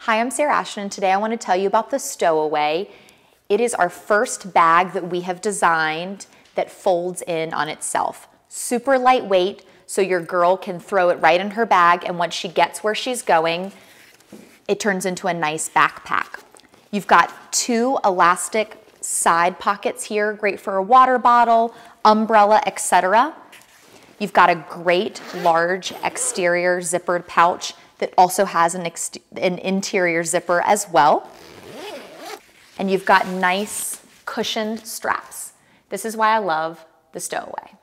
Hi, I'm Sarah Ashton, and today I want to tell you about the Stowaway. It is our first bag that we have designed that folds in on itself. Super lightweight, so your girl can throw it right in her bag, and once she gets where she's going, it turns into a nice backpack. You've got two elastic side pockets here, great for a water bottle, umbrella, etc. You've got a great large exterior zippered pouch that also has an interior zipper as well. And you've got nice cushioned straps. This is why I love the Stowaway.